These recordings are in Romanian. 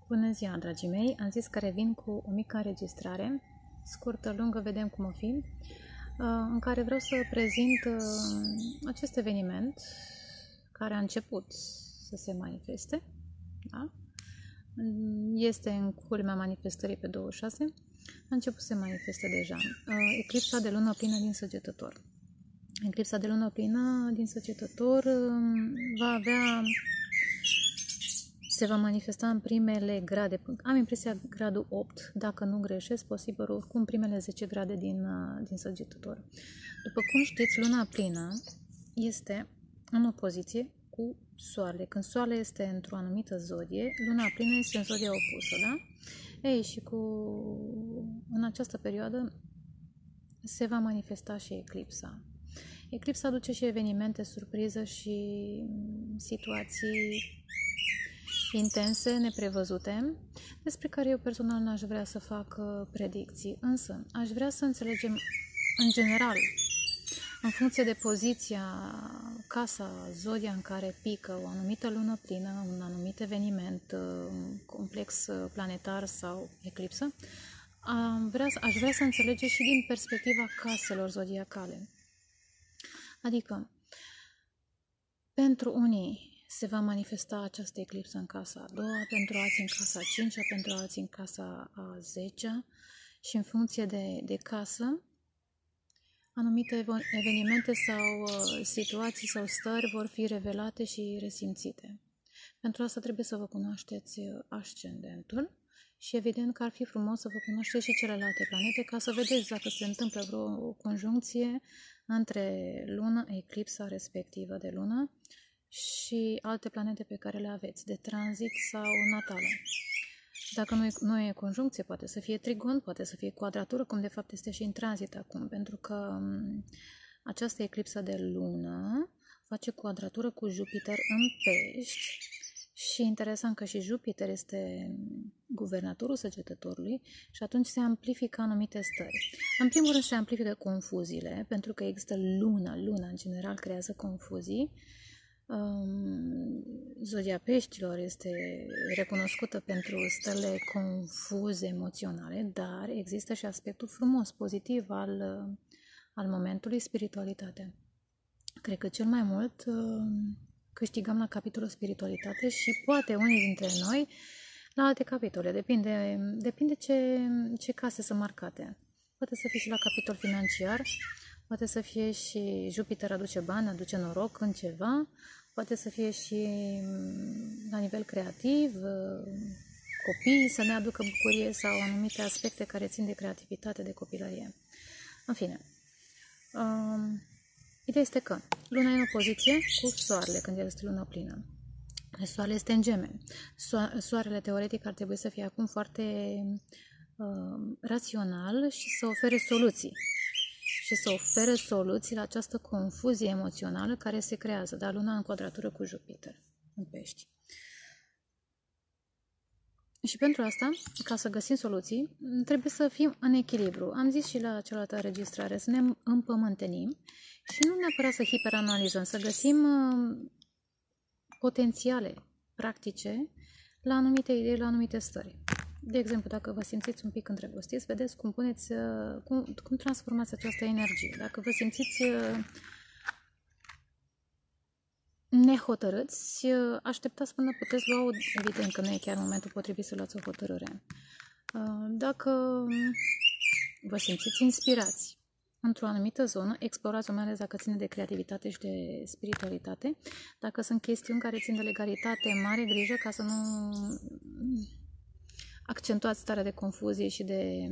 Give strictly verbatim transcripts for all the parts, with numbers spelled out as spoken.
Bună ziua, dragii mei! Am zis că revin cu o mică înregistrare, scurtă, lungă, vedem cum o fi, în care vreau să prezint acest eveniment care a început să se manifeste. Da? Este în culmea manifestării pe douăzeci și șase, a început să se manifeste deja. Eclipsa de lună plină din Săgetător. Eclipsa de lună plină din Săgetător va avea... se va manifesta în primele grade, am impresia gradul opt, dacă nu greșesc, posibil oricum primele zece grade din, din Săgetător. După cum știți, luna plină este în opoziție cu Soarele. Când Soarele este într-o anumită zodie, luna plină este în zodia opusă, da? Ei, și cu... în această perioadă se va manifesta și eclipsa. Eclipsa aduce și evenimente, surpriză și situații intense, neprevăzute, despre care eu personal n-aș vrea să fac predicții, însă aș vrea să înțelegem în general, în funcție de poziția, casa, zodia în care pică o anumită lună plină, un anumit eveniment complex planetar sau eclipsă, am vrea, aș vrea să înțelegem și din perspectiva caselor zodiacale. Adică, pentru unii se va manifesta această eclipsă în casa a doua, pentru alții în casa a cincea, pentru alții în casa a zecea și în funcție de, de casă, anumite evenimente sau uh, situații sau stări vor fi revelate și resimțite. Pentru asta trebuie să vă cunoașteți ascendentul și evident că ar fi frumos să vă cunoașteți și celelalte planete ca să vedeți dacă se întâmplă vreo conjuncție între lună, eclipsa respectivă de lună, și alte planete pe care le aveți, de tranzit sau natale. Dacă nu e, nu e conjuncție, poate să fie trigon, poate să fie quadratură, cum de fapt este și în tranzit acum, pentru că această eclipsă de lună face quadratură cu Jupiter în Pești și interesant că și Jupiter este guvernatorul Săgetătorului și atunci se amplifică anumite stări. În primul rând se amplifică confuziile, pentru că există luna, luna în general creează confuzii. Um, zodia Peștilor este recunoscută pentru stările confuze emoționale, dar există și aspectul frumos, pozitiv al, al momentului, spiritualitatea. Cred că cel mai mult um, câștigăm la capitolul spiritualitate și poate unii dintre noi la alte capitole, depinde, depinde ce, ce case sunt marcate. Poate să fie și la capitol financiar, poate să fie și Jupiter aduce bani, aduce noroc în ceva, poate să fie și la nivel creativ, copiii să ne aducă bucurie sau anumite aspecte care țin de creativitate, de copilărie. În fine, um, ideea este că luna e în opoziție cu Soarele când este lună plină. Soarele este în Gemeni. Soarele teoretic ar trebui să fie acum foarte uh, rațional și să ofere soluții. și să ofere soluții la această confuzie emoțională care se creează, dar luna în quadratură cu Jupiter, în Pești. Și pentru asta, ca să găsim soluții, trebuie să fim în echilibru. Am zis și la cealaltă înregistrare, să ne împământenim și nu neapărat să hiperanalizăm, să găsim potențiale practice la anumite idei, la anumite stări. De exemplu, dacă vă simțiți un pic îndrăgostiți, vedeți cum, puneți, cum, cum transformați această energie. Dacă vă simțiți nehotărâți, așteptați până puteți lua, evident că nu e chiar momentul potrivit să luați o hotărâre. Dacă vă simțiți inspirați într-o anumită zonă, explorați-o, mai ales dacă ține de creativitate și de spiritualitate. Dacă sunt chestiuni care țin de legalitate, mare grijă ca să nu accentuați starea de confuzie și de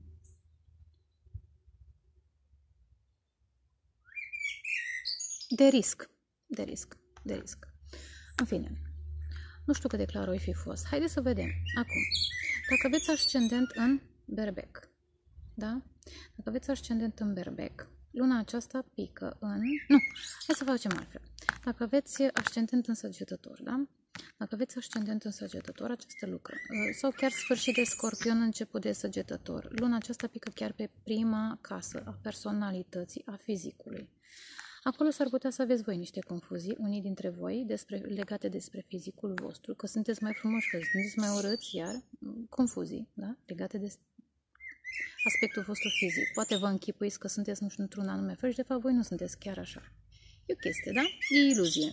de risc, de risc, de risc. În fine, nu știu cât de clar o fi fost. Haideți să vedem. Acum, dacă aveți ascendent în Berbec, da? Dacă aveți ascendent în Berbec, luna aceasta pică în... Nu, hai să facem altfel. Dacă aveți ascendent în Săgetător, da? Dacă aveți ascendent în Săgetător, această lucră. Sau chiar sfârșit de Scorpion, început de Săgetător. Luna aceasta pică chiar pe prima casă a personalității, a fizicului. Acolo s-ar putea să aveți voi niște confuzii, unii dintre voi, despre, legate despre fizicul vostru, că sunteți mai frumoși, că sunteți mai urâți, iar confuzii, da? Legate de aspectul vostru fizic. Poate vă închipuiți că sunteți nu știu, într-un anume fel și de fapt voi nu sunteți chiar așa. E o chestie, da? E iluzie.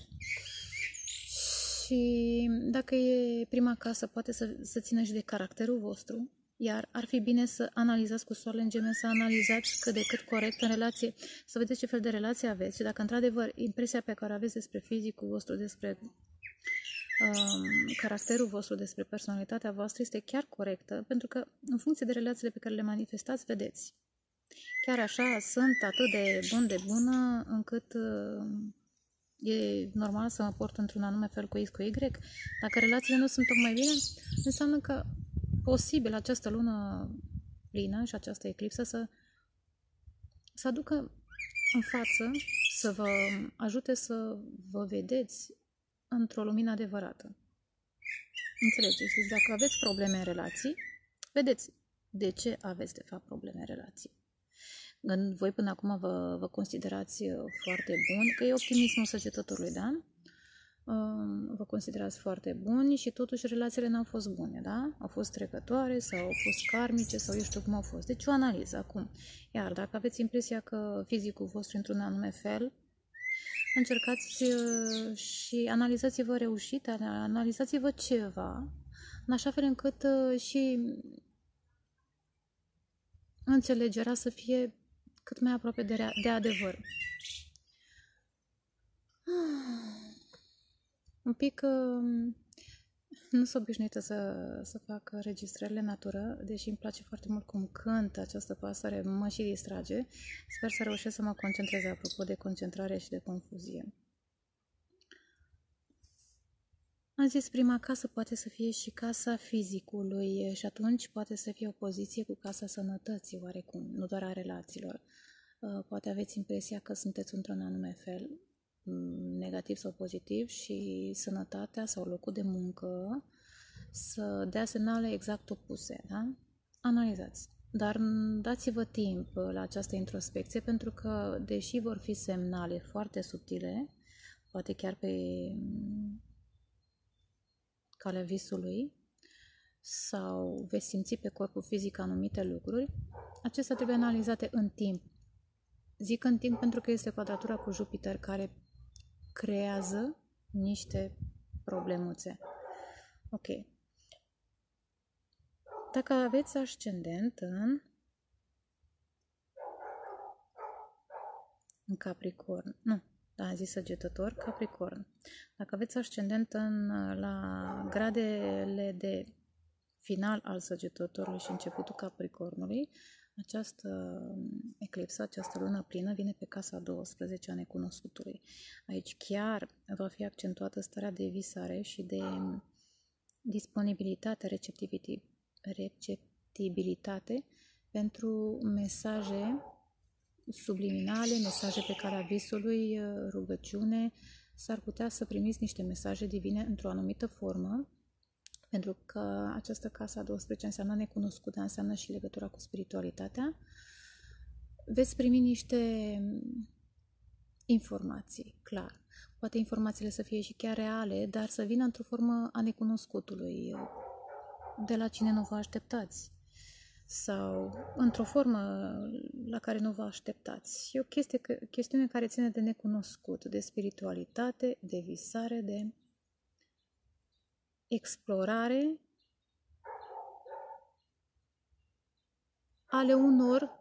Și dacă e prima casă, poate să, să țină și de caracterul vostru, iar ar fi bine să analizați cu soarele în Gemeni, să analizați cât de cât corect în relație, să vedeți ce fel de relație aveți și dacă într-adevăr impresia pe care o aveți despre fizicul vostru, despre um, caracterul vostru, despre personalitatea voastră este chiar corectă, pentru că în funcție de relațiile pe care le manifestați, vedeți. Chiar așa sunt atât de bun de bună încât uh, e normal să mă port într-un anume fel cu X, cu Y. Dacă relațiile nu sunt tocmai bine, înseamnă că posibil această lună plină și această eclipsă să, să aducă în față, să vă ajute să vă vedeți într-o lumină adevărată. Înțelegeți? Deci dacă aveți probleme în relații, vedeți de ce aveți de fapt probleme în relații. Voi până acum vă, vă considerați foarte buni, că e optimismul săgetătorului, da? Vă considerați foarte buni și totuși relațiile n-au fost bune, da? Au fost trecătoare sau au fost karmice sau eu știu cum au fost. Deci o analiză acum. Iar dacă aveți impresia că fizicul vostru într-un anume fel, încercați și analizați-vă reușite, analizați-vă ceva, în așa fel încât și înțelegerea să fie cât mai aproape de, de adevăr. Un pic nu sunt obișnuită să, să fac registrările natură, deși îmi place foarte mult cum cântă această pasăre, mă și distrage. Sper să reușesc să mă concentrez apropo de concentrare și de confuzie. Am zis, prima casă poate să fie și casa fizicului și atunci poate să fie o poziție cu casa sănătății, oarecum, nu doar a relațiilor. Poate aveți impresia că sunteți într-un anume fel, negativ sau pozitiv, și sănătatea sau locul de muncă să dea semnale exact opuse, da? Analizați. Dar dați-vă timp la această introspecție, pentru că, deși vor fi semnale foarte subtile, poate chiar pe calea visului, sau veți simți pe corpul fizic anumite lucruri, acestea trebuie analizate în timp. Zic în timp pentru că este quadratura cu Jupiter, care creează niște problemuțe. Ok. Dacă aveți ascendent în, în Capricorn, nu, da, am zis Săgetător, Capricorn. Dacă aveți ascendent în, la gradele de final al Săgetătorului și începutul Capricornului, această eclipsă, această lună plină vine pe casa a douăsprezecea a necunoscutului. Aici chiar va fi accentuată starea de visare și de disponibilitate, receptibilitate pentru mesaje subliminale, mesaje pe calea visului, rugăciune. S-ar putea să primiți niște mesaje divine într-o anumită formă, pentru că această casă a douăsprezecea înseamnă necunoscută, înseamnă și legătura cu spiritualitatea. Veți primi niște informații, clar. Poate informațiile să fie și chiar reale, dar să vină într-o formă a necunoscutului, de la cine nu vă așteptați, sau într-o formă la care nu vă așteptați. E o chestie, chestiune care ține de necunoscut, de spiritualitate, de visare, de explorare ale unor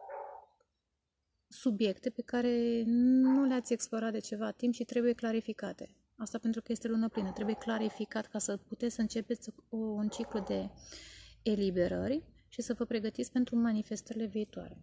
subiecte pe care nu le-ați explorat de ceva timp și trebuie clarificate. Asta pentru că este lună plină. Trebuie clarificat ca să puteți să începeți un ciclu de eliberări și să vă pregătiți pentru manifestările viitoare.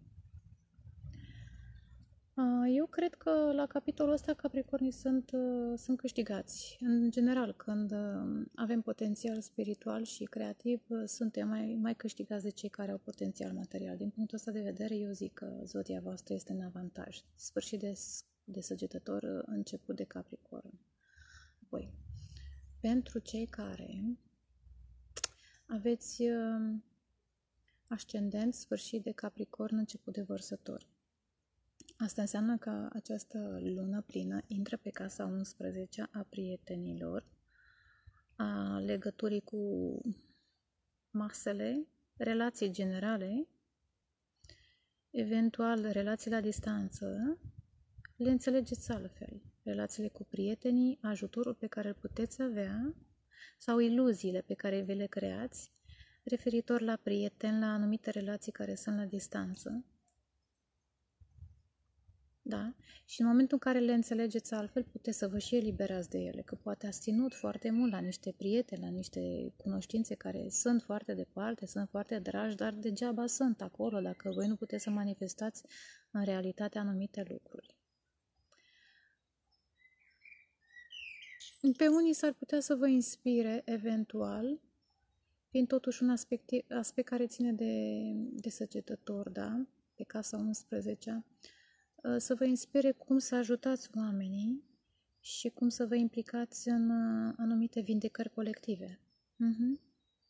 Eu cred că la capitolul ăsta Capricornii sunt, sunt câștigați. În general, când avem potențial spiritual și creativ, suntem mai, mai câștigați de cei care au potențial material. Din punctul ăsta de vedere, eu zic că zodia voastră este în avantaj. Sfârșit de, de Săgetător, început de Capricorn. Apoi, pentru cei care aveți ascendent, sfârșit de Capricorn, început de Vărsător. Asta înseamnă că această lună plină intră pe casa unsprezece a prietenilor, a legăturii cu masele, relații generale, eventual relații la distanță, le înțelegeți altfel. Relațiile cu prietenii, ajutorul pe care îl puteți avea sau iluziile pe care vi le creați referitor la prieteni, la anumite relații care sunt la distanță. Da? Și în momentul în care le înțelegeți altfel, puteți să vă și eliberați de ele, că poate ați ținut foarte mult la niște prieteni, la niște cunoștințe care sunt foarte departe, sunt foarte dragi, dar degeaba sunt acolo dacă voi nu puteți să manifestați în realitate anumite lucruri. Pe unii s-ar putea să vă inspire, eventual, fiind totuși un aspect, aspect care ține de, de săgetător, da? Pe casa unsprezecea, să vă inspire cum să ajutați oamenii și cum să vă implicați în anumite vindecări colective. Uh-huh.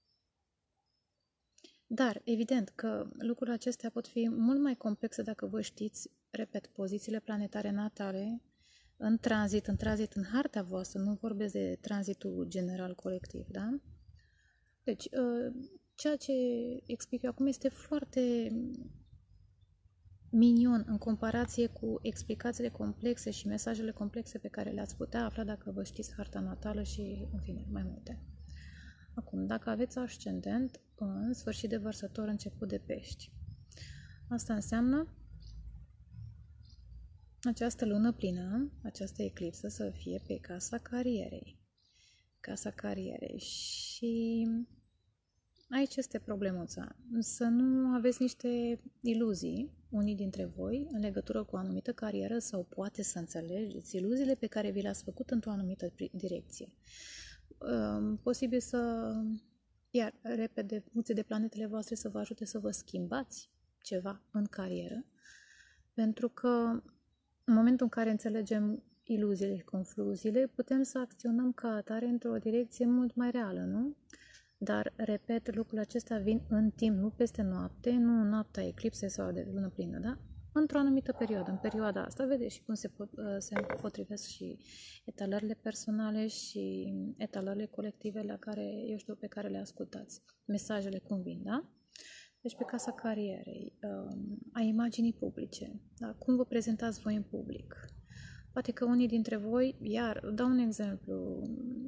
Dar, evident că lucrurile acestea pot fi mult mai complexe dacă vă știți, repet, pozițiile planetare natale în tranzit, în tranzit în harta voastră, nu vorbesc de tranzitul general colectiv, da? Deci, ceea ce explic eu acum este foarte minion în comparație cu explicațiile complexe și mesajele complexe pe care le-ați putea afla dacă vă știți harta natală și, în fine, mai multe. Acum, dacă aveți ascendent în sfârșit de vărsător, început de pești, asta înseamnă această lună plină, această eclipsă să fie pe casa carierei. Casa carierei. Și aici este problemuța. Să nu aveți niște iluzii, unii dintre voi, în legătură cu o anumită carieră sau poate să înțelegeți iluziile pe care vi le-ați făcut într-o anumită direcție. Posibil să, iar repede, funcție de planetele voastre, să vă ajute să vă schimbați ceva în carieră, pentru că în momentul în care înțelegem iluziile și confuziile, putem să acționăm ca atare într-o direcție mult mai reală, nu? Dar, repet, lucrurile acestea vin în timp, nu peste noapte, nu în noaptea eclipsei sau de lună plină, da? Într-o anumită perioadă. În perioada asta, vedeți și cum se, pot, se potrivesc și etalările personale și etalările colective la care, eu știu, pe care le ascultați. Mesajele cum vin, da? Deci pe casa carierei, a imaginii publice, da? Cum vă prezentați voi în public. Poate că unii dintre voi, iar, dau un exemplu,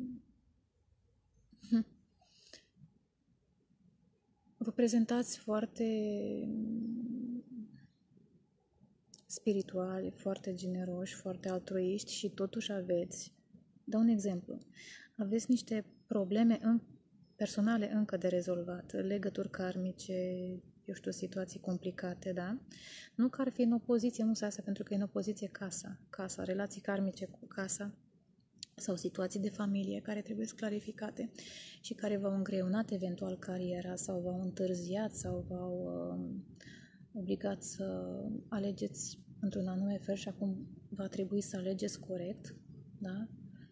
vă prezentați foarte spirituali, foarte generoși, foarte altruiști și totuși aveți, dau un exemplu, aveți niște probleme în, personale încă de rezolvat, legături karmice, eu știu, situații complicate, da? Nu că ar fi în opoziție, nu asta, pentru că e în opoziție casa, casa, relații karmice cu casa sau situații de familie care trebuie clarificate și care v-au îngreunat eventual cariera sau v-au întârziat sau v-au uh, obligat să alegeți într-un anume fel și acum va trebui să alegeți corect, da?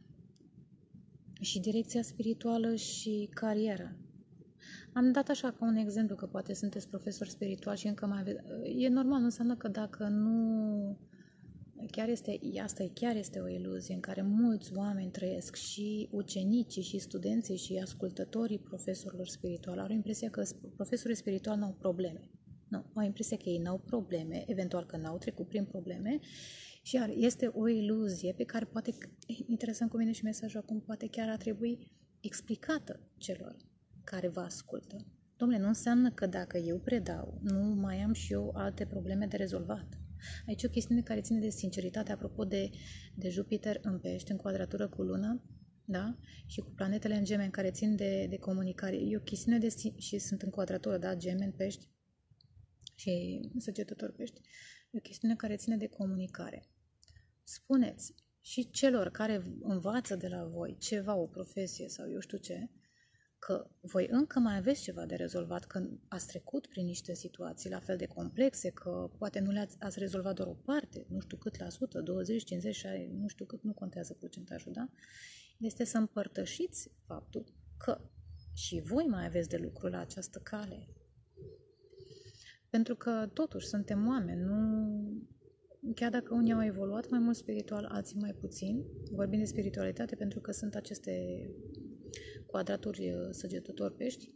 Și direcția spirituală și cariera. Am dat așa ca un exemplu că poate sunteți profesor spiritual și încă mai aveți... E normal, nu înseamnă că dacă nu... Chiar este, asta chiar este o iluzie în care mulți oameni trăiesc, și ucenicii, și studenții, și ascultătorii profesorilor spirituali au impresia că profesorii spirituali n-au probleme. Nu, au impresia că ei n-au probleme, eventual că n-au trecut prin probleme, și iar este o iluzie pe care poate, interesant cum vine și mesajul acum, poate chiar ar trebui explicată celor care vă ascultă. Dom'le, nu înseamnă că dacă eu predau, nu mai am și eu alte probleme de rezolvat. Aici o chestiune care ține de sinceritate, apropo de, de Jupiter în pești, în quadratură cu Luna, da? Și cu planetele în Gemeni care țin de, de comunicare. E o chestiune de, și sunt în quadratură, da? Gemeni, pești și Săgetător, pești. E o chestiune care ține de comunicare. Spuneți și celor care învață de la voi ceva, o profesie sau eu știu ce, că voi încă mai aveți ceva de rezolvat, că ați trecut prin niște situații la fel de complexe, că poate nu le-ați ați rezolvat doar o parte, nu știu cât la sută, douăzeci, cincizeci, șaizeci, nu știu cât, nu contează procentajul, da? Este să împărtășiți faptul că și voi mai aveți de lucru la această cale. Pentru că, totuși, suntem oameni, nu... chiar dacă unii au evoluat mai mult spiritual, alții mai puțin, vorbim de spiritualitate pentru că sunt aceste quadraturi săgetători pești,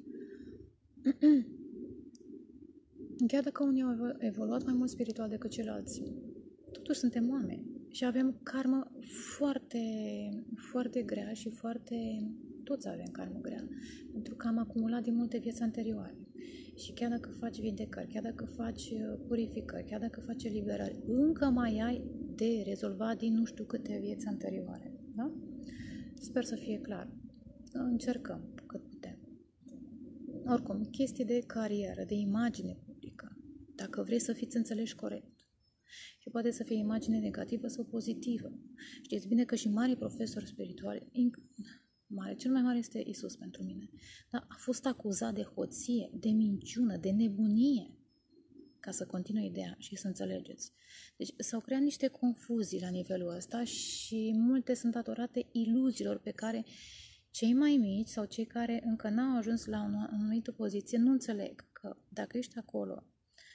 chiar dacă unii au evoluat mai mult spiritual decât ceilalți, totuși suntem oameni și avem karmă foarte, foarte grea și foarte... Toți avem karmă grea, pentru că am acumulat din multe vieți anterioare. Și chiar dacă faci vindecări, chiar dacă faci purificări, chiar dacă faci eliberări, încă mai ai de rezolvat din nu știu câte vieți anterioare. Da? Sper să fie clar. Încercăm cât putem. Oricum, chestii de carieră, de imagine publică, dacă vrei să fiți înțeleși corect. Și poate să fie imagine negativă sau pozitivă. Știți bine că și mari profesori spirituali, mare, cel mai mare este Isus pentru mine, dar a fost acuzat de hoție, de minciună, de nebunie, ca să continui ideea și să înțelegeți. Deci s-au creat niște confuzii la nivelul ăsta și multe sunt datorate iluziilor pe care cei mai mici sau cei care încă n-au ajuns la o anumită poziție nu înțeleg că dacă ești acolo,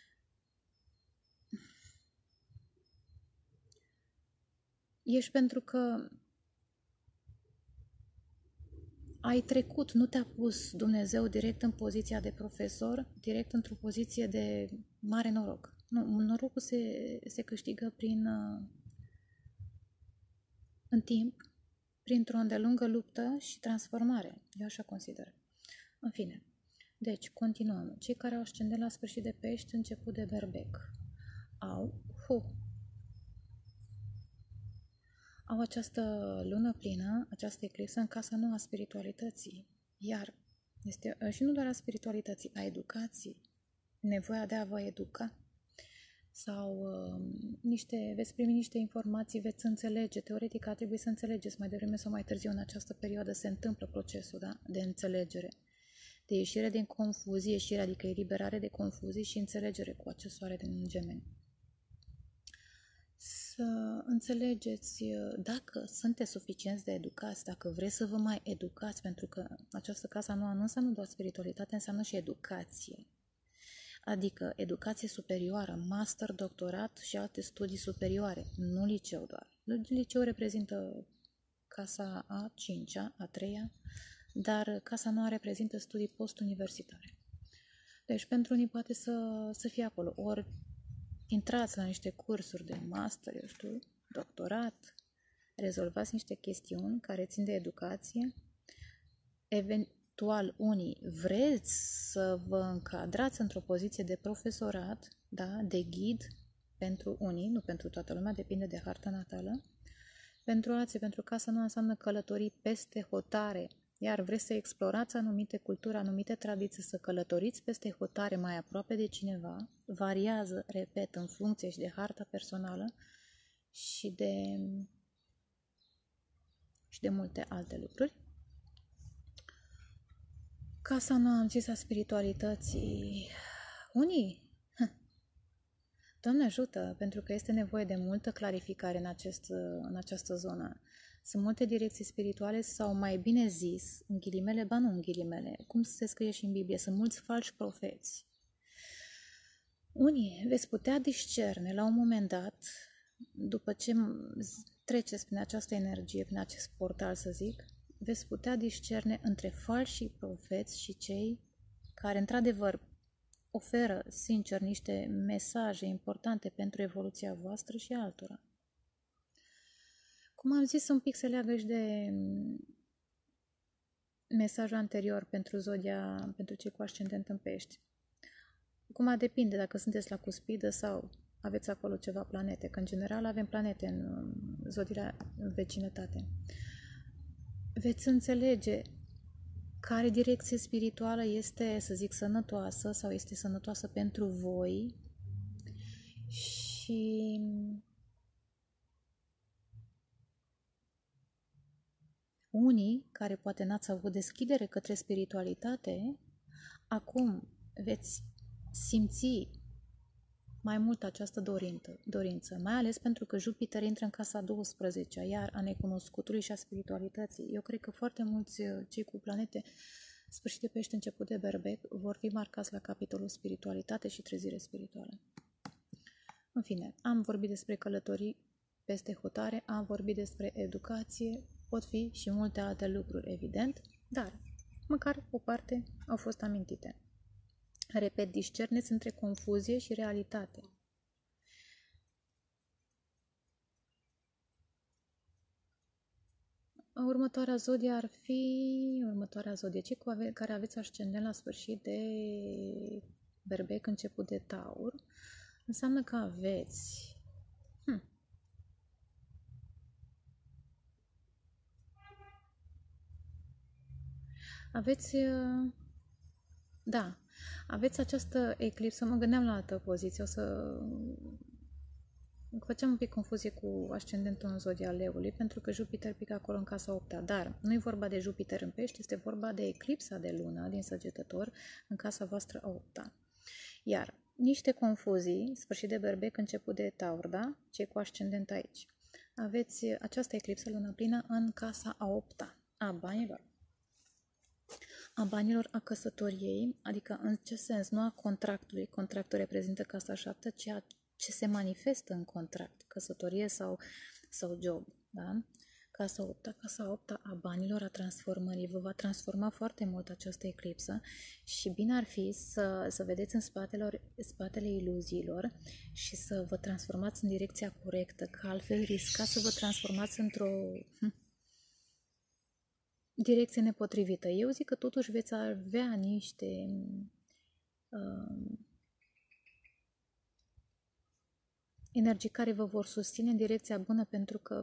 ești pentru că ai trecut, nu te-a pus Dumnezeu direct în poziția de profesor, direct într-o poziție de mare noroc. Nu, norocul se, se câștigă prin, în timp, printr-o îndelungă luptă și transformare. Eu așa consider. În fine, deci, continuăm. Cei care au ascendent la sfârșit de pești, început de berbec, au, hu, au această lună plină, această eclipsă în casa nouă a spiritualității. Iar este și nu doar a spiritualității, a educației, nevoia de a vă educa sau uh, niște, veți primi niște informații, veți înțelege, teoretic ar trebui să înțelegeți mai devreme sau mai târziu în această perioadă se întâmplă procesul, da? De înțelegere, de ieșire din confuzie, ieșire, adică eliberare de confuzii și înțelegere cu acest soare din Gemeni. Să înțelegeți dacă sunteți suficienți de educați, dacă vreți să vă mai educați, pentru că această casă nouă nu înseamnă doar spiritualitate, înseamnă și educație. Adică educație superioară, master, doctorat și alte studii superioare, nu liceu doar. Liceu reprezintă casa a cincea, a treia, dar casa nouă reprezintă studii postuniversitare. Deci pentru unii poate să, să fie acolo, ori intrați la niște cursuri de master, eu știu, doctorat, rezolvați niște chestiuni care țin de educație, eventual unii vreți să vă încadrați într-o poziție de profesorat, da, de ghid pentru unii, nu pentru toată lumea, depinde de harta natală. Pentru alții, pentru că asta nu înseamnă călătorii peste hotare, iar vreți să explorați anumite culturi, anumite tradiții, să călătoriți peste hotare mai aproape de cineva, variază, repet, în funcție și de harta personală și de, și de multe alte lucruri. Casa nouă, am zis, a spiritualității. Unii, Doamne ajută, pentru că este nevoie de multă clarificare în, acest, în această zonă. Sunt multe direcții spirituale sau, mai bine zis, în ghilimele, ba nu în ghilimele, cum se scrie și în Biblie, sunt mulți falși profeți. Unii veți putea discerne la un moment dat, după ce treceți prin această energie, prin acest portal, să zic, veți putea discerne între falși profeți și cei care, într-adevăr, oferă, sincer, niște mesaje importante pentru evoluția voastră și altora. Cum am zis, un pic se leagă și de mesajul anterior pentru zodia, pentru cei cu ascendent în pești. Acum depinde dacă sunteți la cuspidă sau aveți acolo ceva planete, că în general avem planete în zodia în vecinătate. Veți înțelege care direcție spirituală este, să zic, sănătoasă sau este sănătoasă pentru voi și unii care poate n-ați avut deschidere către spiritualitate, acum veți simți mai mult această dorință, dorință, mai ales pentru că Jupiter intră în casa a douăsprezecea, iar a necunoscutului și a spiritualității. Eu cred că foarte mulți cei cu planete sfârșit de pești, început de berbec, vor fi marcați la capitolul spiritualitate și trezire spirituală. În fine, am vorbit despre călătorii peste hotare, am vorbit despre educație, pot fi și multe alte lucruri, evident, dar măcar o parte au fost amintite. Repet, discerneți între confuzie și realitate. Următoarea zodie ar fi următoarea zodie, cei cu ave- care aveți ascendent la sfârșit de Berbec, început de Taur, înseamnă că aveți hm, aveți da, aveți această eclipsă, mă gândeam la altă poziție, o să făceam un pic confuzie cu ascendentul în zodia Leului, pentru că Jupiter pică acolo în casa opta, dar nu e vorba de Jupiter în pești, este vorba de eclipsa de lună din Săgetător în casa voastră a opta. Iar niște confuzii, sfârșit de Berbec, început de Taur, da? Cei cu ascendent aici. Aveți această eclipsă lună plină în casa a opta, a banilor. A banilor, a căsătoriei, adică în ce sens? Nu a contractului, contractul reprezintă casa șapte, ci a ce se manifestă în contract, căsătorie sau, sau job, da? Casa opta, casa opta a banilor, a transformării, vă va transforma foarte mult această eclipsă și bine ar fi să, să vedeți în spatele, spatele iluziilor și să vă transformați în direcția corectă, că altfel riscați să vă transformați într-o hm, direcție nepotrivită. Eu zic că totuși veți avea niște uh, energii care vă vor susține în direcția bună, pentru că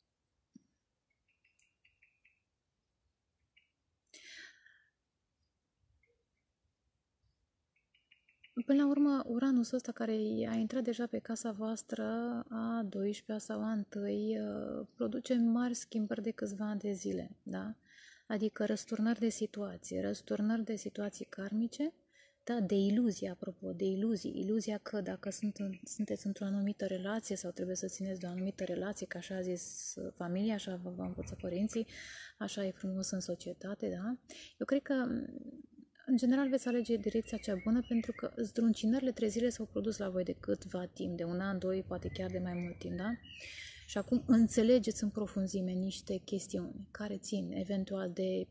până la urmă, Uranus ăsta care a intrat deja pe casa voastră a douăsprezecea sau a întâi produce mari schimbări de câțiva ani de zile, da? Adică răsturnări de situații, răsturnări de situații karmice, da, de iluzii, apropo, de iluzii, iluzia că dacă sunt, sunteți într-o anumită relație sau trebuie să țineți de o anumită relație, că așa a zis familia, așa vă învăță părinții, așa e frumos în societate, da? Eu cred că în general veți alege direcția cea bună, pentru că zdruncinările trezire s-au produs la voi de câtva timp, de un an, doi, poate chiar de mai mult timp, da? Și acum înțelegeți în profunzime niște chestiuni care țin eventual de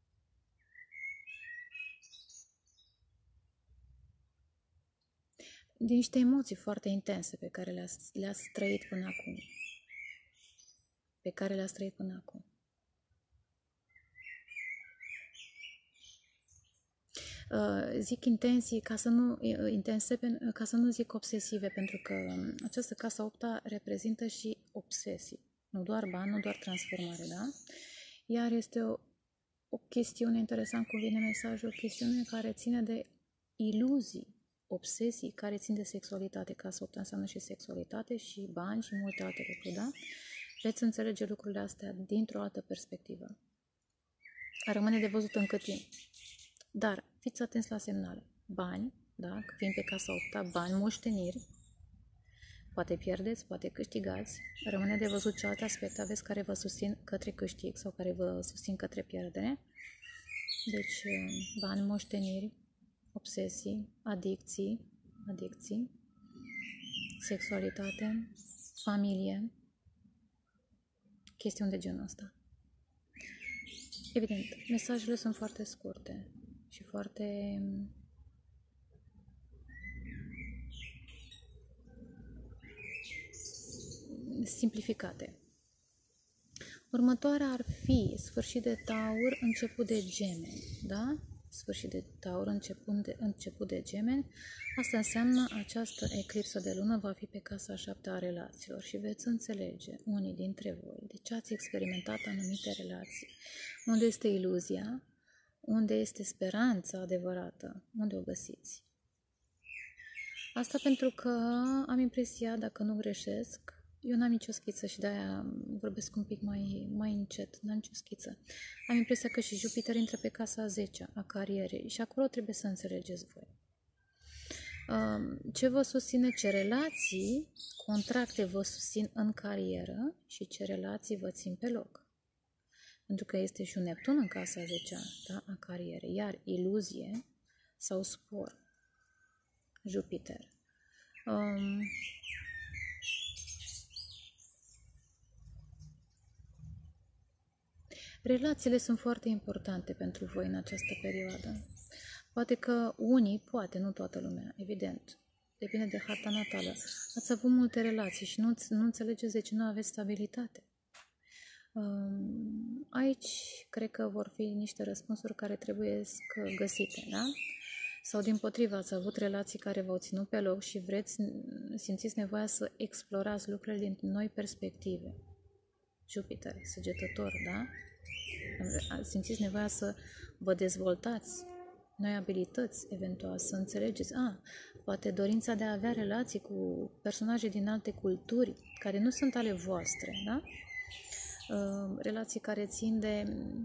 de niște emoții foarte intense pe care le-ați, le-ați trăit până acum. Pe care le-ați trăit până acum. Uh, zic intensii ca să nu uh, intense, ca să nu zic obsesive, pentru că această casa opta reprezintă și obsesii. Nu doar bani, nu doar transformare, da? Iar este o, o chestiune, interesant cum vine mesajul, o chestiune care ține de iluzii, obsesii care țin de sexualitate. Casa opta înseamnă și sexualitate și bani și multe alte lucruri, da? Veți înțelege lucrurile astea dintr-o altă perspectivă. Rămâne de văzut în cât timp. Dar fiți atenți la semnale. Bani, da? Că fiind pe casa opta, bani, moșteniri. Poate pierdeți, poate câștigați. Rămâne de văzut ce alte aspecte aveți care vă susțin către câștig sau care vă susțin către pierdere. Deci, bani, moșteniri, obsesii, adicții, adicții, sexualitate, familie, chestiuni de genul ăsta. Evident, mesajele sunt foarte scurte și foarte simplificate. Următoarea ar fi sfârșit de Taur, început de Gemeni, da? Sfârșit de Taur, început de, început de Gemeni. Asta înseamnă această eclipsă de lună va fi pe casa șaptea a relațiilor și veți înțelege unii dintre voi de ce ați experimentat anumite relații, unde este iluzia, unde este speranța adevărată, unde o găsiți. Asta pentru că am impresia, dacă nu greșesc, eu n-am nicio schiță și de-aia vorbesc un pic mai, mai încet, n-am nicio schiță. Am impresia că și Jupiter intră pe casa a zecea a carierei și acolo trebuie să înțelegeți voi. Ce vă susține, ce relații, contracte vă susțin în carieră și ce relații vă țin pe loc. Pentru că este și un Neptun în casa a zecea, da, a carierei, iar iluzie sau spor, Jupiter. Um, Relațiile sunt foarte importante pentru voi în această perioadă. Poate că unii, poate, nu toată lumea, evident, depinde de harta natală. Ați avut multe relații și nu, nu înțelegeți de ce nu aveți stabilitate. Aici cred că vor fi niște răspunsuri care trebuie găsite, da? Sau dimpotrivă, ați avut relații care v-au ținut pe loc și vreți, simțiți nevoia să explorați lucrurile din noi perspective. Jupiter, săgetător, da? Simțiți nevoia să vă dezvoltați noi abilități, eventual, să înțelegeți. A, poate dorința de a avea relații cu personaje din alte culturi, care nu sunt ale voastre, da? Uh, relații care țin de...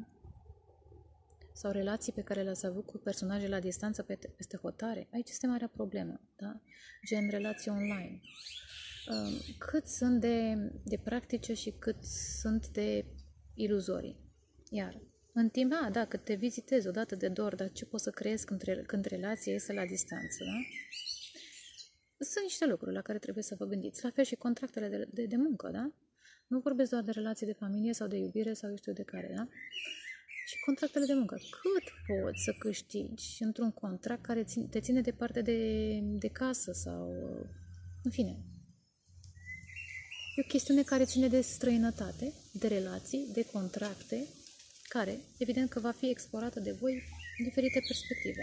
sau relații pe care le-ați avut cu personaje la distanță peste hotare. Aici este marea problemă, da? Gen relații online. Uh, cât sunt de, de practice și cât sunt de iluzorii. Iar în timp, a, da, că te vizitezi o dată de două ori, dar ce poți să creezi când, când relația este la distanță, da? Sunt niște lucruri la care trebuie să vă gândiți. La fel și contractele de, de, de muncă, da? Nu vorbesc doar de relații de familie sau de iubire sau eu știu de care, da? Și contractele de muncă. Cât poți să câștigi într-un contract care te ține departe de, de casă sau... În fine. E o chestiune care ține de străinătate, de relații, de contracte, care, evident că va fi explorată de voi în diferite perspective.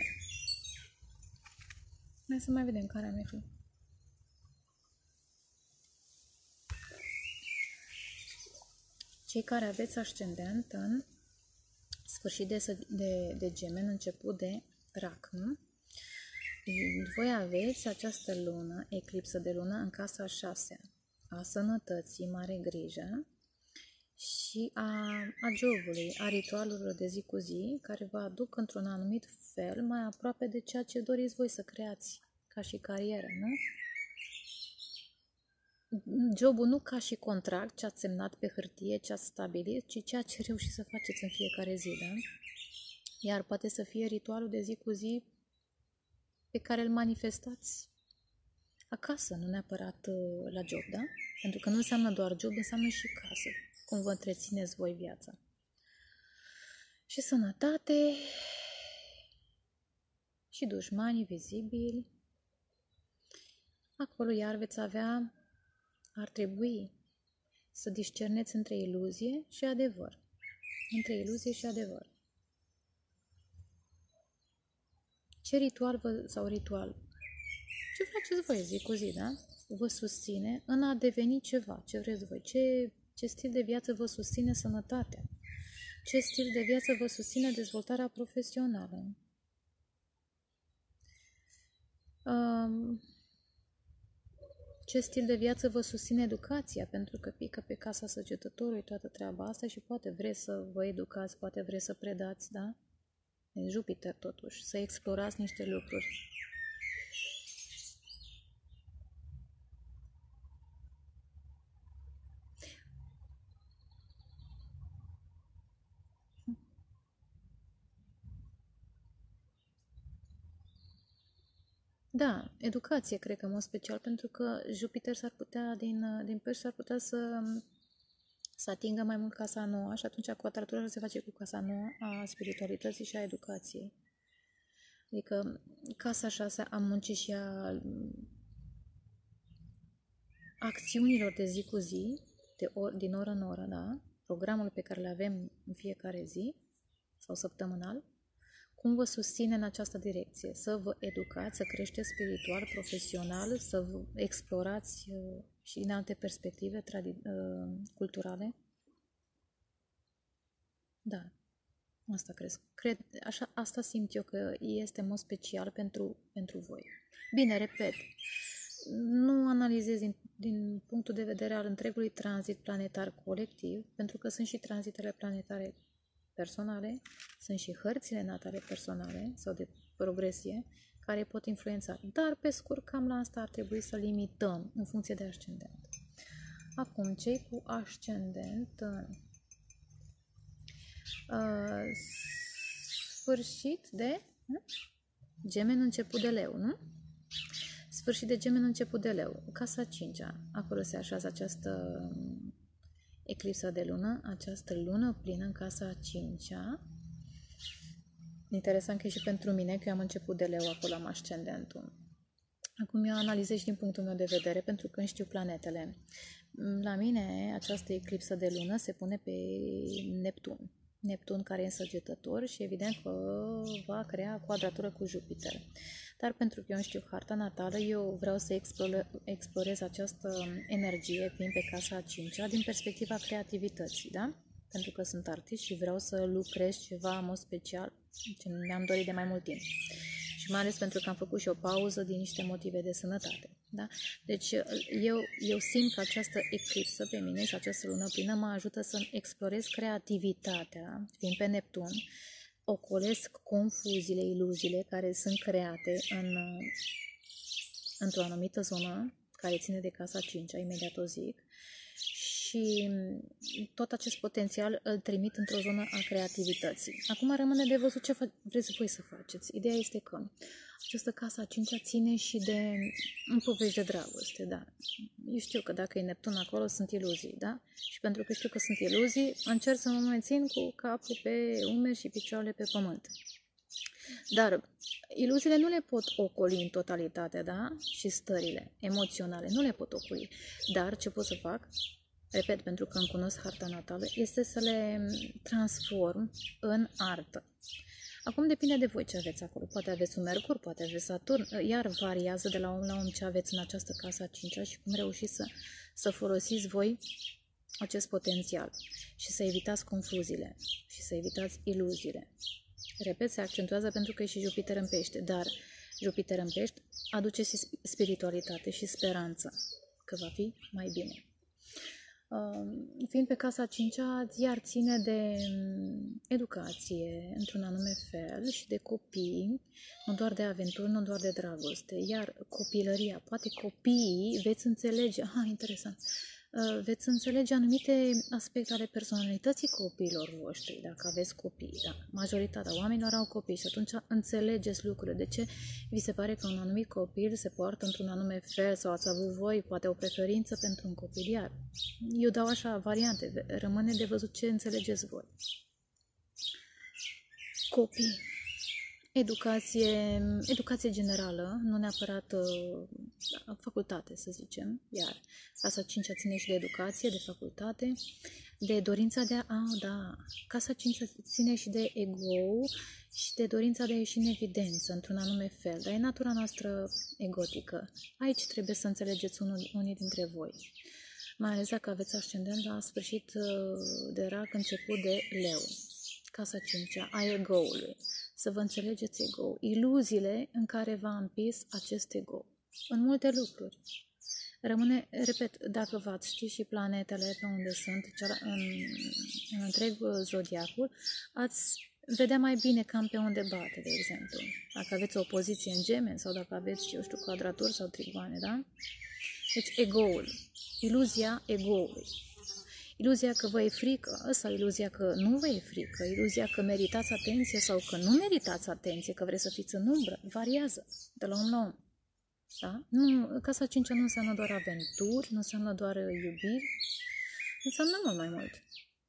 Hai să mai vedem care ar fi. Cei care aveți ascendent în sfârșit de, de, de Gemeni, început de Rac, nu? Voi aveți această lună, eclipsă de lună, în casa a șasea, a sănătății, mare grijă, și a, a jobului, a ritualurilor de zi cu zi, care vă aduc într-un anumit fel mai aproape de ceea ce doriți voi să creați, ca și carieră, nu? Jobul nu ca și contract, ce ați semnat pe hârtie, ce ați stabilit, ci ceea ce reușiți să faceți în fiecare zi, da? Iar poate să fie ritualul de zi cu zi pe care îl manifestați acasă, nu neapărat la job, da? Pentru că nu înseamnă doar job, înseamnă și casă, cum vă întrețineți voi viața. Și sănătate, și dușmanii vizibili. Acolo iar veți avea, ar trebui să discerneți între iluzie și adevăr. Între iluzie și adevăr. Ce ritual vă, sau ritual? Ce faceți voi zi cu zi, da? Vă susține în a deveni ceva, ce vreți voi. Ce, ce stil de viață vă susține sănătatea? Ce stil de viață vă susține dezvoltarea profesională? Um, ce stil de viață vă susține educația? Pentru că pică pe casa săgetătorului toată treaba asta și poate vreți să vă educați, poate vreți să predați, da? E Jupiter totuși, să explorați niște lucruri. Da, educație, cred că, în mod special, pentru că Jupiter s-ar putea, din, din Pești, s-ar putea să, să atingă mai mult casa nouă și atunci quadratura se face cu casa nouă a spiritualității și a educației. Adică casa șasea a muncii și a acțiunilor de zi cu zi, de or, din oră în oră, da? Programul pe care le avem în fiecare zi sau săptămânal, cum vă susține în această direcție? Să vă educați, să creșteți spiritual, profesional, să vă explorați uh, și din alte perspective tradi- uh, culturale? Da, asta crezi. Cred, așa, asta simt eu că este în mod special pentru, pentru voi. Bine, repet, nu analizez din, din punctul de vedere al întregului tranzit planetar colectiv, pentru că sunt și tranzitele planetare personale, sunt și hărțile natale personale sau de progresie care pot influența. Dar, pe scurt, cam la asta ar trebui să limităm în funcție de ascendent. Acum, cei cu ascendent în uh, sfârșit de uh, Gemeni, început de Leu, nu? Sfârșit de Gemeni, început de Leu. Casa a cincea. Acolo se așează această eclipsa de lună, această lună plină în casa a cincea. Interesant că e și pentru mine, că eu am început de leu, acolo am ascendentul. Acum eu analizez din punctul meu de vedere, pentru că știu planetele. La mine, această eclipsă de lună se pune pe Neptun. Neptun care e însăgetător și evident că va crea quadratură cu Jupiter. Dar pentru că eu știu harta natală, eu vreau să explorez această energie, fiind pe casa a cincea, din perspectiva creativității, da? Pentru că sunt artist și vreau să lucrez ceva în mod special, ce mi-am dorit de mai mult timp. Și mai ales pentru că am făcut și o pauză din niște motive de sănătate. Da? Deci eu, eu simt că această eclipsă pe mine și această lună plină mă ajută să explorez creativitatea, fiind pe Neptun, ocolesc confuziile, iluziile care sunt create în, într-o anumită zonă care ține de casa a cincea, imediat o zic, și tot acest potențial îl trimit într-o zonă a creativității. Acum rămâne de văzut ce vreți voi să faceți. Ideea este că această casă a cincea ține și de un povești de dragoste, da. Eu știu că dacă e Neptun acolo sunt iluzii, da? Și pentru că știu că sunt iluzii, încerc să mă mai țin cu capul pe umeri și picioarele pe pământ. Dar iluziile nu le pot ocoli în totalitate, da? Și stările emoționale nu le pot ocoli. Dar ce pot să fac? Repet, pentru că îmi cunosc harta natală, este să le transform în artă. Acum depinde de voi ce aveți acolo. Poate aveți un Mercur, poate aveți Saturn, iar variază de la om la om ce aveți în această casă a cincea și cum reușiți să, să folosiți voi acest potențial și să evitați confuziile și să evitați iluziile. Repet, se accentuează pentru că e și Jupiter în pește, dar Jupiter în pește aduce și spiritualitate și speranță că va fi mai bine. Uh, fiind pe casa a cincea, iar ține de educație într-un anume fel și de copii, nu doar de aventuri, nu doar de dragoste, iar copilăria, poate copiii veți înțelege, aha, interesant, uh, veți înțelege anumite aspecte ale personalității copiilor voștri, dacă aveți copii, da? Majoritatea oamenilor au copii și atunci înțelegeți lucrurile. De ce vi se pare că un anumit copil se poartă într-un anume fel sau ați avut voi poate o preferință pentru un copil, iar eu dau așa variante, rămâne de văzut ce înțelegeți voi. Copii, educație, educație generală, nu neapărat uh, facultate, să zicem, iar casa cincea ține și de educație, de facultate, de dorința de a, ah, da, casa cincea ține și de ego și de dorința de a ieși în evidență, într-un anume fel, dar e natura noastră egotică. Aici trebuie să înțelegeți unul, unii dintre voi. Mai ales dacă aveți ascendent la sfârșit de rac, început de leu. Casa cincea, a ego-ului. Să vă înțelegeți ego, iluziile în care v-a împins acest ego. În multe lucruri. Rămâne, repet, dacă v-ați ști și planetele pe unde sunt, în, în întreg zodiacul, ați vedea mai bine cam pe unde bate, de exemplu. Dacă aveți o poziție în Gemeni sau dacă aveți, eu știu, quadraturi sau trigoane, da? Deci ego-ul, iluzia ego-ului. Iluzia că vă e frică sau iluzia că nu vă e frică, iluzia că meritați atenție sau că nu meritați atenție, că vreți să fiți în umbră, variază de la om la om. Da? Nu, casa cincea nu înseamnă doar aventuri, nu înseamnă doar iubiri, înseamnă mult mai mult.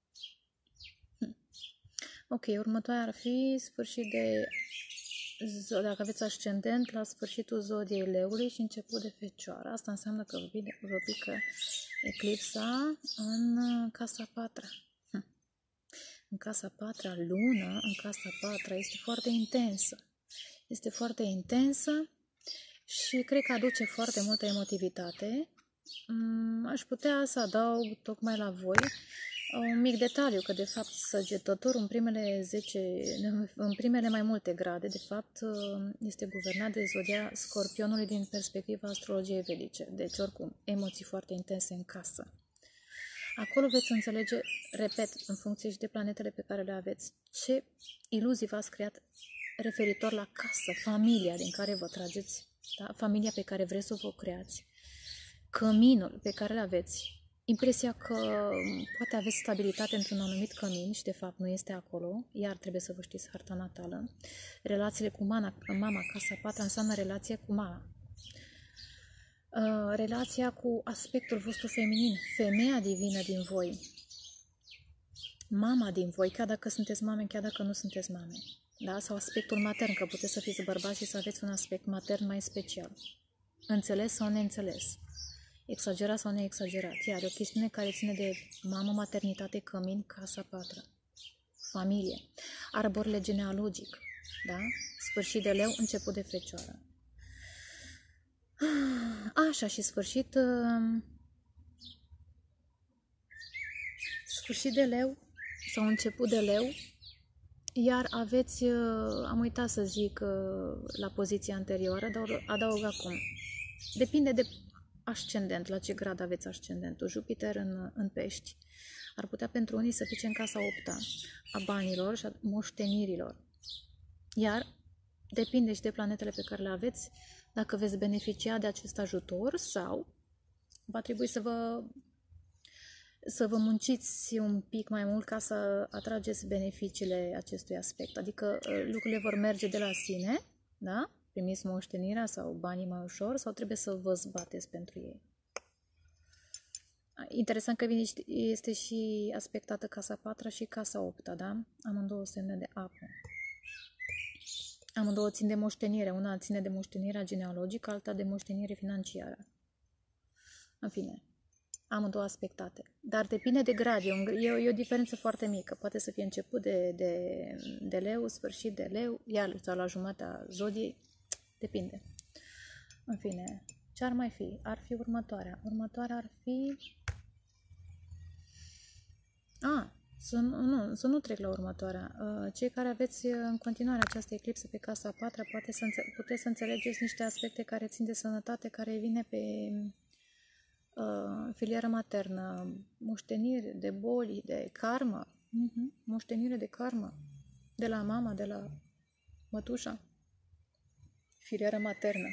Hm. Ok, următoarea ar fi sfârșit de, dacă aveți ascendent, la sfârșitul zodiei leului și început de fecioară. Asta înseamnă că vă pică eclipsa în casa patra. Hm. În casa patra, lună, în casa patra este foarte intensă. Este foarte intensă și cred că aduce foarte multă emotivitate. Aș putea să adaug tocmai la voi un mic detaliu, că de fapt săgetătorul în primele zece, în primele mai multe grade, de fapt este guvernat de zodia Scorpionului din perspectiva astrologiei vedice. Deci oricum, emoții foarte intense în casă. Acolo veți înțelege, repet, în funcție și de planetele pe care le aveți, ce iluzii v-ați creat referitor la casă, familia din care vă trageți, da? Familia pe care vreți să vă creați, căminul pe care îl aveți, impresia că poate aveți stabilitate într-un anumit cămin și de fapt nu este acolo, iar trebuie să vă știți harta natală. Relațiile cu mama, mama casa patra înseamnă relația cu mama. Uh, relația cu aspectul vostru feminin, femeia divină din voi, mama din voi, chiar dacă sunteți mame, chiar dacă nu sunteți mame. Da? Sau aspectul matern, că puteți să fiți bărbați și să aveți un aspect matern mai special. Înțeles sau neînțeles. Exagerat sau neexagerat. Iar e o chestiune care ține de mamă, maternitate, cămin, casa patră. Familie. Arborele genealogic. Da? Sfârșit de leu, început de fecioară. Așa, și sfârșit... Sfârșit de leu sau început de leu. Iar aveți, am uitat să zic la poziția anterioară, dar adaug acum. Depinde de ascendent, la ce grad aveți ascendentul. Jupiter în, în pești ar putea pentru unii să pice în casa opta a banilor și a moștenirilor. Iar depinde și de planetele pe care le aveți, dacă veți beneficia de acest ajutor sau va trebui să vă, să vă munciți un pic mai mult ca să atrageți beneficiile acestui aspect. Adică lucrurile vor merge de la sine, da? Primiți moștenirea sau banii mai ușor sau trebuie să vă zbateți pentru ei. Interesant că este și aspectată casa patra și casa opta, da? Amândouă semne de apă. Amândouă țin de moștenire. Una ține de moștenirea genealogică, alta de moștenire financiară. În fine, amândouă aspectate. Dar depinde de grad. E, un, e, o, e o diferență foarte mică. Poate să fie început de, de, de leu, sfârșit de leu, iar sau la jumatea zodiei. Depinde. În fine, ce ar mai fi? Ar fi următoarea. Următoarea ar fi... A, să nu, să nu trec la următoarea. Cei care aveți în continuare această eclipsă pe casa a patra, poate să înțe- puteți să înțelegeți niște aspecte care țin de sănătate, care vine pe uh, filieră maternă, moștenire de boli, de karmă, uh-huh. moștenire de karmă, de la mama, de la mătușa, filieră maternă.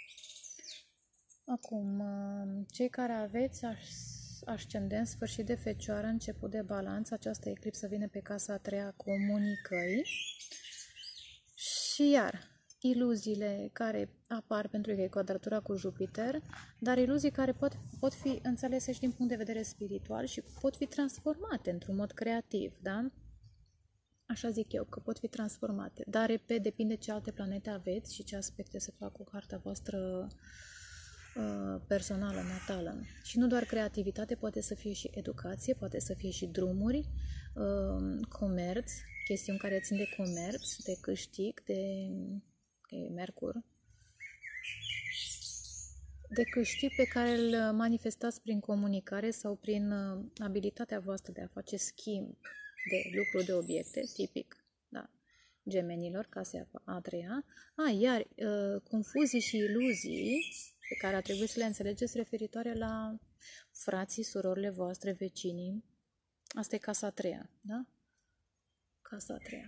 Acum, cei care aveți ascendent, sfârșit de fecioară, început de balanț, această eclipsă vine pe casa a treia a comunicării. Și iar, iluziile care apar pentru că e quadratura cu Jupiter, dar iluzii care pot, pot fi înțelese și din punct de vedere spiritual și pot fi transformate într-un mod creativ, da? Așa zic eu, că pot fi transformate. Dar, repet, depinde ce alte planete aveți și ce aspecte se fac cu cartea voastră personală, natală. Și nu doar creativitate, poate să fie și educație, poate să fie și drumuri, comerț, chestiuni care țin de comerț, de câștig, de Mercur, de câștig pe care îl manifestați prin comunicare sau prin abilitatea voastră de a face schimb de lucruri, de obiecte, tipic, da, gemenilor, casa a treia. A, iar confuzii și iluzii pe care ar trebui să le înțelegeți referitoare la frații, surorile voastre, vecinii. Asta e casa a treia, da? Casa a treia.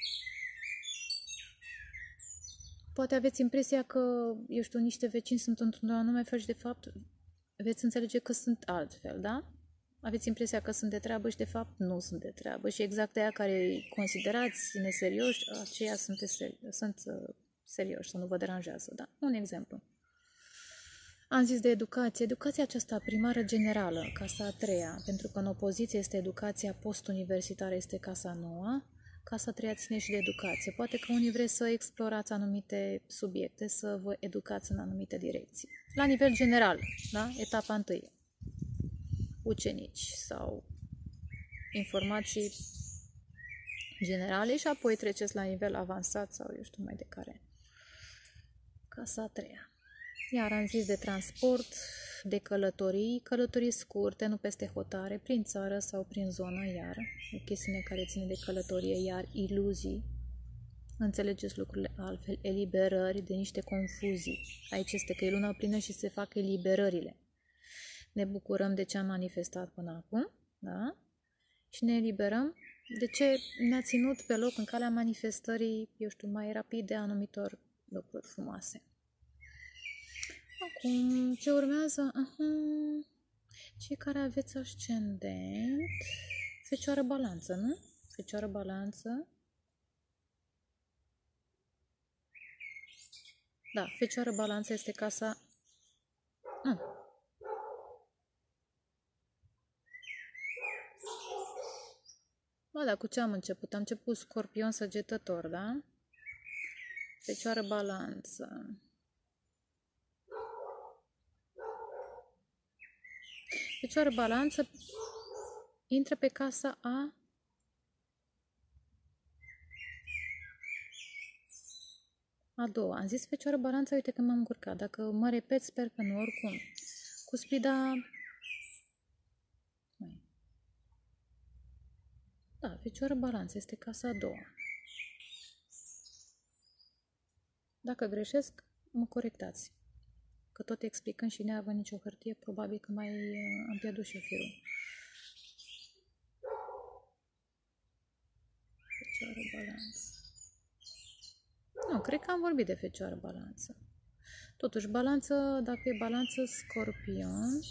Poate aveți impresia că, eu știu, niște vecini sunt într-un anume fel și de fapt veți înțelege că sunt altfel, da? Aveți impresia că sunt de treabă și de fapt nu sunt de treabă și exact aia care îi considerați neserioși, aceia sunt, seri- sunt uh, serioși, să nu vă deranjează, da? Un exemplu. Am zis de educație. Educația aceasta primară generală, casa a treia, pentru că în opoziție este educația post-universitară, este casa a noua, casa a treia ține și de educație. Poate că unii vreți să explorați anumite subiecte, să vă educați în anumite direcții. La nivel general, da? Etapa întâi. Ucenici sau informații generale și apoi treceți la nivel avansat sau eu știu mai de care. Casa a treia. Iar am zis de transport, de călătorii, călătorii scurte, nu peste hotare, prin țară sau prin zonă, iar o chestiune care ține de călătorie, iar iluzii, înțelegeți lucrurile altfel, eliberări de niște confuzii. Aici este că e luna plină și se fac eliberările. Ne bucurăm de ce am manifestat până acum, da? Și ne eliberăm de ce ne-a ținut pe loc în calea manifestării, eu știu, mai rapide a anumitor lucruri frumoase. Acum, ce urmează? Aha. Cei care aveți ascendent, Fecioară Balanță, nu? Fecioară Balanță. Da, Fecioară Balanță este casa... Ah. dar cu ce am început? Am început Scorpion Săgetător, da? Fecioară Balanță. Fecioară Balanță intră pe casa a a doua. Am zis Fecioară Balanță, uite că m-am încurcat. Dacă mă repet, sper că nu, oricum. Cuspida... Mai. Da, Fecioară Balanță este casa a doua. Dacă greșesc, mă corectați. Că tot explicând și neavând nicio hârtie, probabil că mai uh, am pierdut și firul. Fecioară Balanță. Nu, cred că am vorbit de Fecioară Balanță. Totuși, Balanță, dacă e Balanță Scorpion...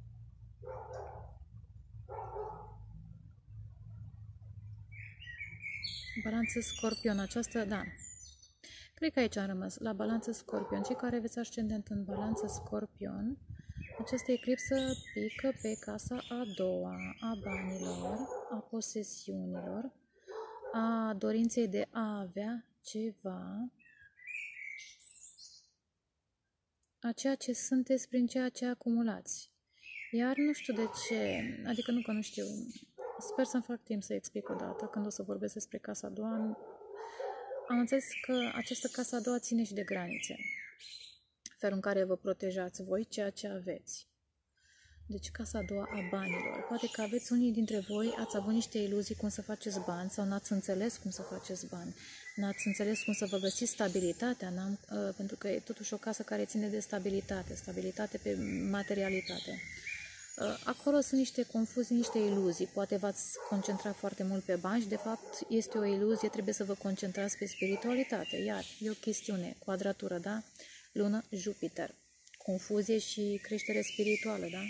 Balanță Scorpion, aceasta, da. Cred că aici am rămas, la Balanță Scorpion. Cei care aveți ascendent în Balanță Scorpion, această eclipsă pică pe casa a doua, a banilor, a posesiunilor, a dorinței de a avea ceva, a ceea ce sunteți prin ceea ce acumulați. Iar nu știu de ce, adică nu că nu știu, sper să-mi fac timp să explic o dată, când o să vorbesc despre casa a doua. Am înțeles că această casă a doua ține și de granițe. Felul în care vă protejați voi ceea ce aveți. Deci casa a doua a banilor. Poate că aveți unii dintre voi, ați avut niște iluzii cum să faceți bani sau n-ați înțeles cum să faceți bani. N-ați înțeles cum să vă găsiți stabilitatea, n-am, uh, pentru că e totuși o casă care ține de stabilitate, stabilitate pe materialitate. Uh, acolo sunt niște confuzii, niște iluzii. Poate v-ați concentrat foarte mult pe bani și de fapt este o iluzie, trebuie să vă concentrați pe spiritualitate. Iar e o chestiune, quadratură, da? Lună, Jupiter. Confuzie și creștere spirituală, da?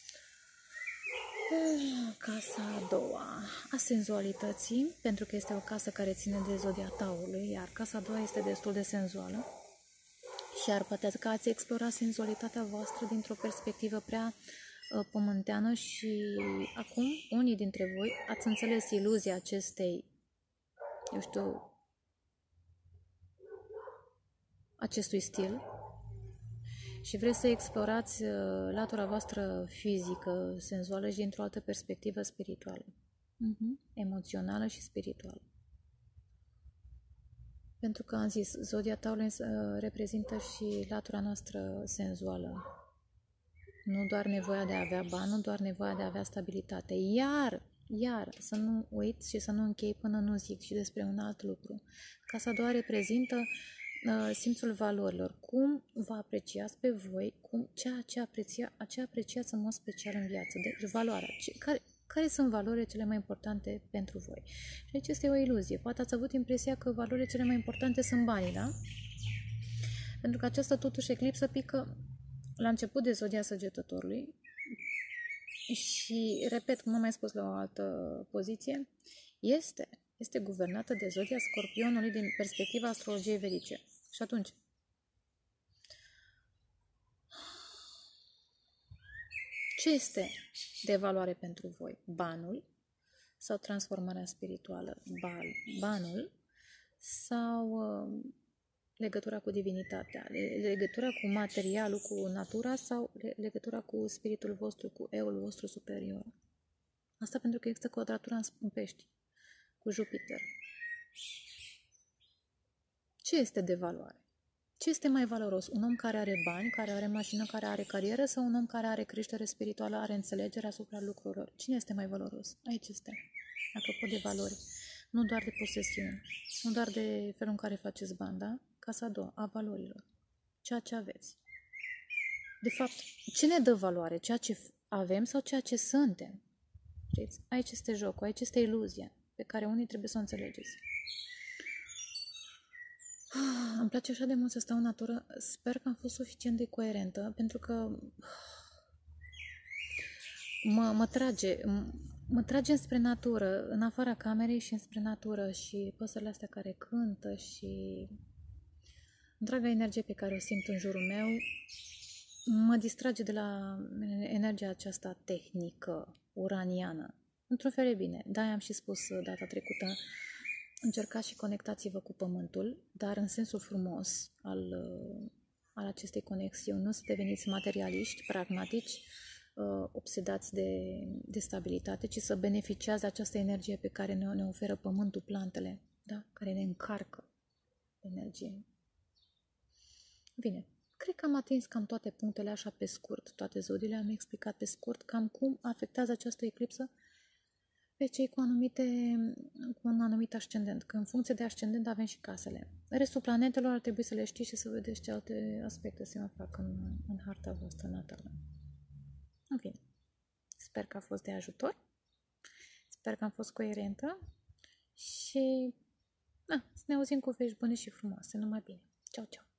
Casa a doua a senzualității, pentru că este o casă care ține de zodia Taurului, iar casa a doua este destul de senzuală. Și ar putea că ați explorat senzualitatea voastră dintr-o perspectivă prea uh, pământeană și acum unii dintre voi ați înțeles iluzia acestei, eu știu, acestui stil și vreți să explorați uh, latura voastră fizică, senzuală și dintr-o altă perspectivă spirituală, uh-huh. emoțională și spirituală. Pentru că am zis, zodia Taurului uh, reprezintă și latura noastră senzuală. Nu doar nevoia de a avea bani, nu doar nevoia de a avea stabilitate. Iar, iar, să nu uit și să nu închei până nu zic și despre un alt lucru. Casa a doua reprezintă simțul valorilor, cum vă apreciați pe voi, cum, ceea ce, aprecia, ce apreciați în mod special în viață, deci valoarea, ce, care, care sunt valorile cele mai importante pentru voi. Și aici este o iluzie, poate ați avut impresia că valorile cele mai importante sunt banii, da? Pentru că această totuși eclipsă pică la început de zodia Săgetătorului și, repet, cum am mai spus la o altă poziție, este este guvernată de zodia Scorpionului din perspectiva astrologiei vedice. Și atunci, ce este de valoare pentru voi? Banul sau transformarea spirituală? Banul sau uh, legătura cu divinitatea? Legătura cu materialul, cu natura sau legătura cu spiritul vostru, cu eul vostru superior? Asta pentru că există quadratura în pești cu Jupiter. Ce este de valoare? Ce este mai valoros? Un om care are bani, care are mașină, care are carieră sau un om care are creștere spirituală, are înțelegere asupra lucrurilor? Cine este mai valoros? Aici este. Apropo de valori. Nu doar de posesiuni. Nu doar de felul în care faceți bani, da? Casa a doua, a valorilor. Ceea ce aveți. De fapt, ce ne dă valoare? Ceea ce avem sau ceea ce suntem? Știți? Aici este jocul, aici este iluzia pe care unii trebuie să o înțelegeți. Ah, îmi place așa de mult să stau în natură. Sper că am fost suficient de coerentă, pentru că mă, mă trage mă trage înspre natură, în afara camerei și înspre natură și păsările astea care cântă și întreaga energie pe care o simt în jurul meu mă distrage de la energia aceasta tehnică, uraniană. într-un fel e bine. Da, am și spus data trecută, încercați și conectați-vă cu pământul, dar în sensul frumos al, al acestei conexiuni. Nu să deveniți materialiști, pragmatici, obsedați de, de stabilitate, ci să beneficiați de această energie pe care ne, ne oferă pământul, plantele, da? Care ne încarcă energie. Bine, cred că am atins cam toate punctele așa pe scurt, toate zodiile, am explicat pe scurt cam cum afectează această eclipsă pe cei cu, anumite, cu un anumit ascendent, că în funcție de ascendent avem și casele. Restul planetelor ar trebui să le știți și să vedeți ce alte aspecte se mai fac în, în harta voastră natală. În fine, sper că a fost de ajutor, sper că am fost coerentă și na, să ne auzim cu vești bune și frumoase. Numai bine! Ceau, ceau!